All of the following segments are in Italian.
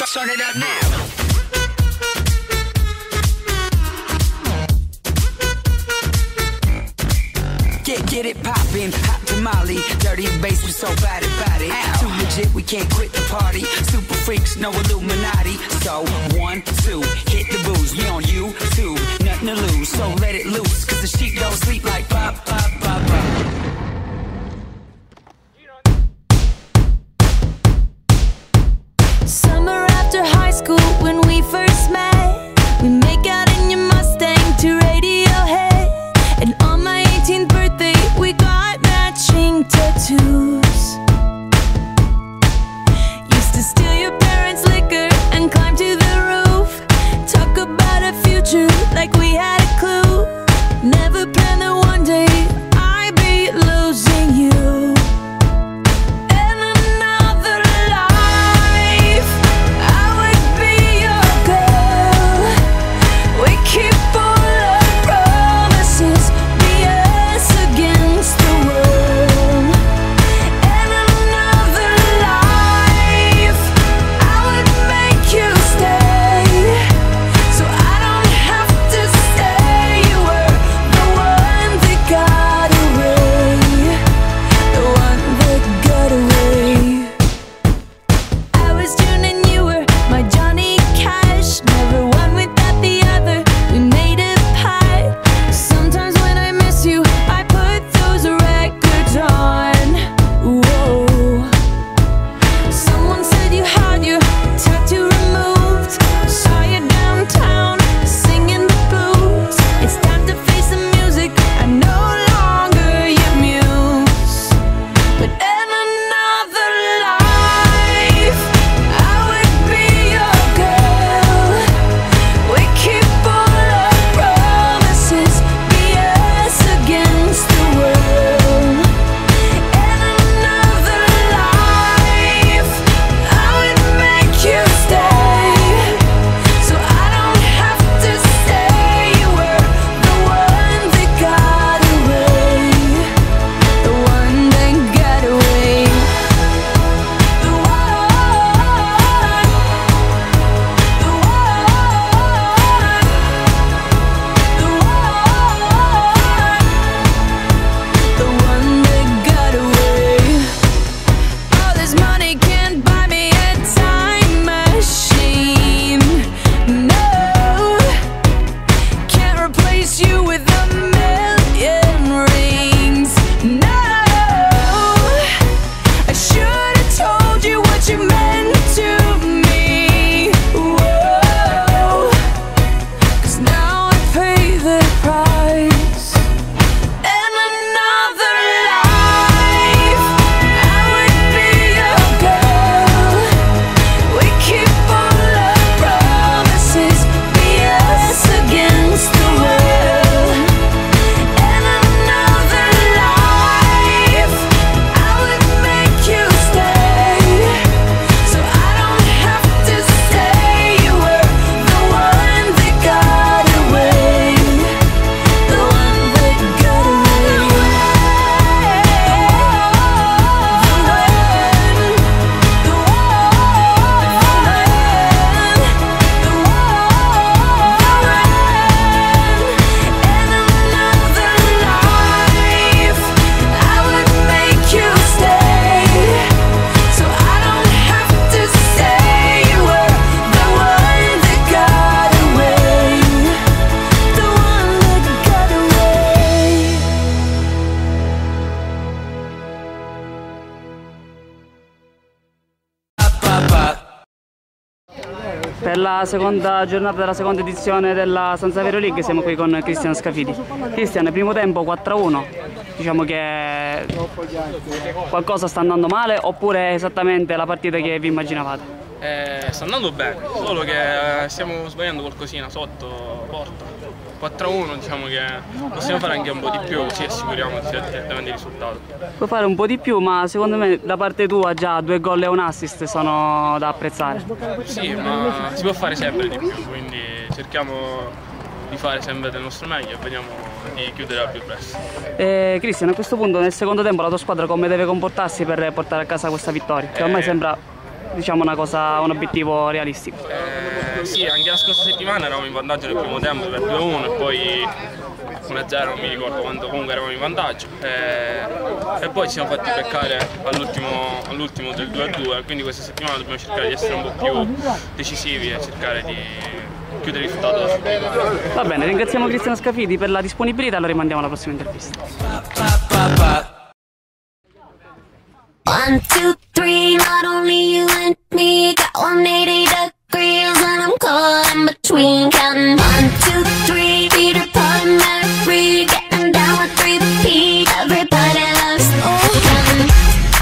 turn it up now. Get it poppin', hot tamale, dirty bass, we so bad about it. Too legit, we can't quit the party. Super freaks, no Illuminati. So 1, 2, hit the booze. We on YouTube, nothing to lose. So let it loose, cause the sheep don't sleep like pop, pop, pop, pop. Summer after high school when we first met, we make out in your Mustang to Radiohead. And on my 18th birthday we got matching tattoos. Used to steal your parents' liquor and climb to the roof. Talk about a future like we had a clue. Never planned that one day I'd be losing you. Per la seconda giornata della seconda edizione della San Saverio League siamo qui con Cristian Scafidi. Cristian, primo tempo 4-1, diciamo che qualcosa sta andando male oppure è esattamente la partita che vi immaginavate? Sta andando bene, solo che stiamo sbagliando qualcosina sotto porta. 4-1, diciamo che possiamo fare anche un po' di più, così assicuriamo direttamente il risultato. Puoi fare un po' di più, ma secondo me da parte tua già 2 gol e un assist sono da apprezzare. Sì, ma si può fare sempre di più, quindi cerchiamo di fare sempre del nostro meglio e vediamo di chiudere al più presto. Cristian, a questo punto nel secondo tempo la tua squadra come deve comportarsi per portare a casa questa vittoria? Che ormai sembra diciamo un obiettivo realistico. Sì, anche la scorsa settimana eravamo in vantaggio nel primo tempo per 2-1 e poi 1-0, non mi ricordo quando, comunque eravamo in vantaggio e poi ci siamo fatti beccare all'ultimo del 2-2, quindi questa settimana dobbiamo cercare di essere un po' più decisivi e cercare di chiudere il risultato da subito. Va bene, ringraziamo Cristian Scafidi per la disponibilità e lo rimandiamo alla prossima intervista. 1, 2, 3, not only you and me got 180 degrees and I'm caught in between counting 1, 2, 3, Peter Pan, Mary, getting down with 3 P, everybody loves counting.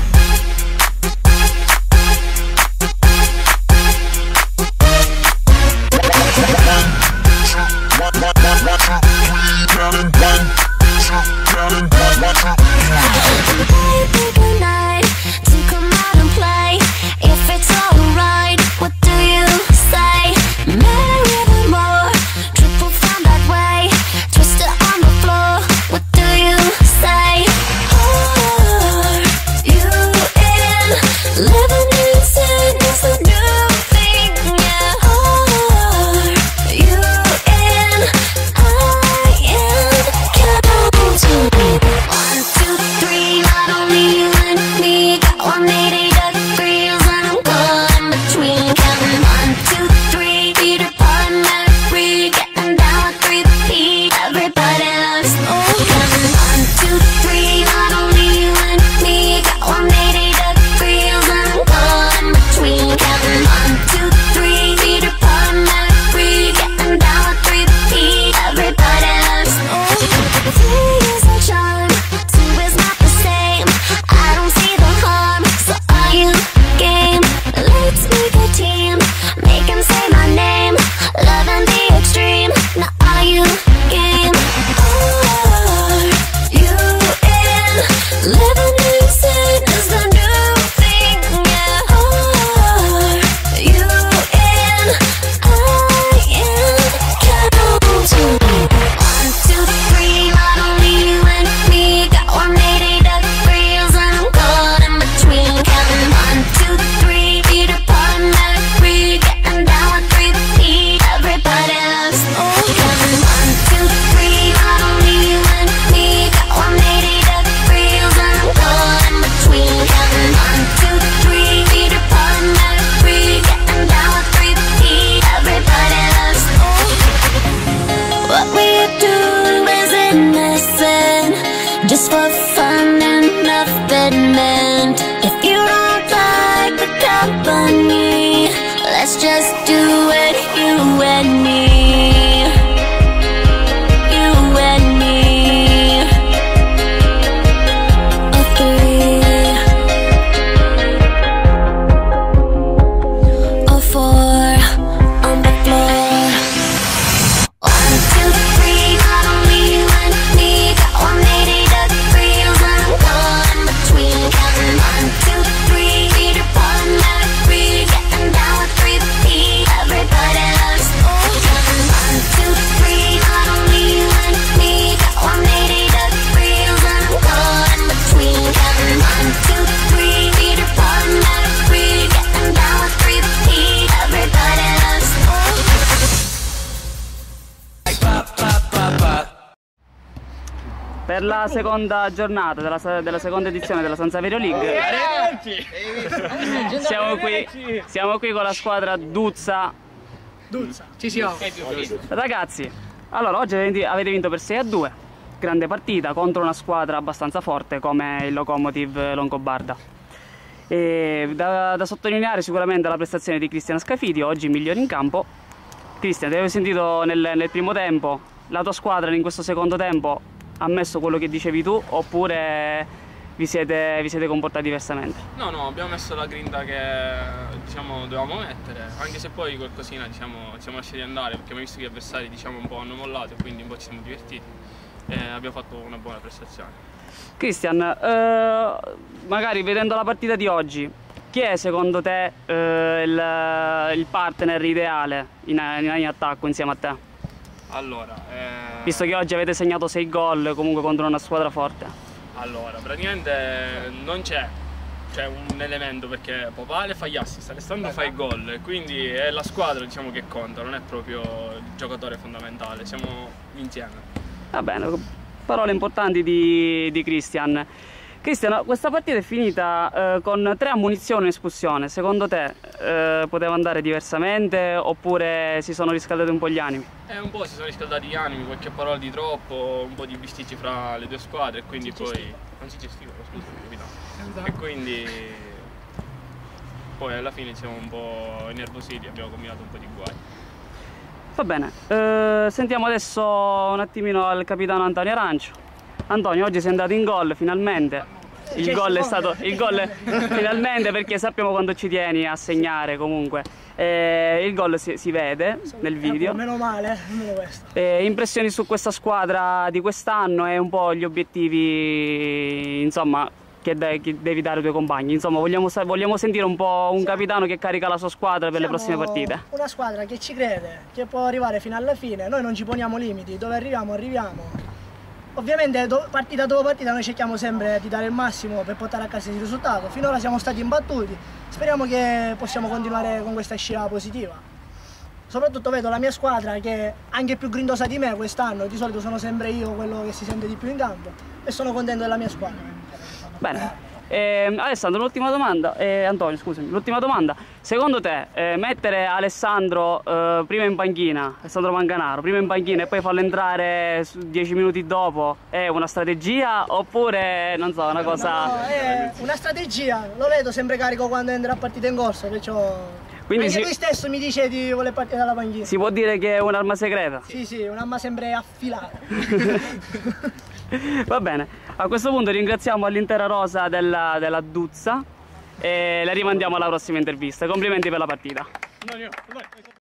Just for fun and nothing meant. If you don't like the company, let's just do it, you and me. You and me. A 3, a 4 on the floor. 1, 2, 3, not only you and me got 180 degrees and I'm caught in between counting 1, 2, 3, Peter Pan, Mary, getting down with 3 P, everybody loves counting 1, 2, 3, not only you and me got 180 degrees and I'm caught in between counting 1, 2, 3, Peter Pan, Mary, getting down with 3 P, everybody loves Per la seconda giornata della seconda edizione della San Saverio League siamo qui con la squadra Duzza. Ci siamo. Ragazzi, allora oggi avete vinto per 6-2, grande partita contro una squadra abbastanza forte come il Lokomotiv Longobarda. E da sottolineare sicuramente la prestazione di Cristian Scafidi, oggi migliore in campo. Cristian, ti avevo sentito nel primo tempo, la tua squadra in questo secondo tempo ha messo quello che dicevi tu oppure vi siete comportati diversamente? No, abbiamo messo la grinta che dovevamo mettere, anche se poi qualcosina ci siamo lasciati andare perché abbiamo visto che gli avversari un po' hanno mollato e quindi un po' ci siamo divertiti e abbiamo fatto una buona prestazione. Cristian, magari vedendo la partita di oggi, chi è secondo te il partner ideale in attacco insieme a te? Allora, visto che oggi avete segnato 6 gol comunque contro una squadra forte. Allora, praticamente non c'è cioè, un elemento, perché Papale fa gli assist, Alessandro fa i gol, quindi è la squadra, diciamo, che conta, non è proprio il giocatore fondamentale, siamo insieme. Va bene, parole importanti di Christian. Christian, questa partita è finita con 3 ammonizioni e espulsione. Secondo te poteva andare diversamente oppure si sono riscaldati un po' gli animi? Un po' si sono riscaldati gli animi, qualche parola di troppo, un po' di bisticci fra le due squadre e quindi poi non si gestiva, scusa, capitano. E quindi poi alla fine siamo un po' innervositi, abbiamo combinato un po' di guai. Va bene, sentiamo adesso un attimino il capitano Antonio Arancio. Antonio, oggi sei andato in gol finalmente. Il gol è stato finalmente, perché sappiamo quando ci tieni a segnare comunque. Il gol si vede nel video. Meno male, almeno questo. Impressioni su questa squadra di quest'anno e un po' gli obiettivi, insomma, che devi dare ai tuoi compagni. Insomma, vogliamo sentire un po' un capitano che carica la sua squadra per le prossime partite. Una squadra che ci crede, che può arrivare fino alla fine. Noi non ci poniamo limiti, dove arriviamo arriviamo. Ovviamente partita dopo partita noi cerchiamo sempre di dare il massimo per portare a casa il risultato. Finora siamo stati imbattuti, speriamo che possiamo continuare con questa scia positiva. Soprattutto vedo la mia squadra che è anche più grindosa di me quest'anno, di solito sono sempre io quello che si sente di più in campo e sono contento della mia squadra. Bene. Alessandro, l'ultima domanda, Antonio scusami, l'ultima domanda, secondo te mettere Alessandro prima in panchina, Alessandro Manganaro prima in panchina e poi farlo entrare 10 minuti dopo è una strategia oppure non so, una cosa... No, è una strategia, lo vedo sempre carico quando entra a partita in corso, perciò quindi anche lui stesso mi dice di voler partire dalla panchina. Si può dire che è un'arma segreta? Sì, un'arma sempre affilata. Va bene, a questo punto ringraziamo all'intera rosa della Duzza e la rimandiamo alla prossima intervista. Complimenti per la partita.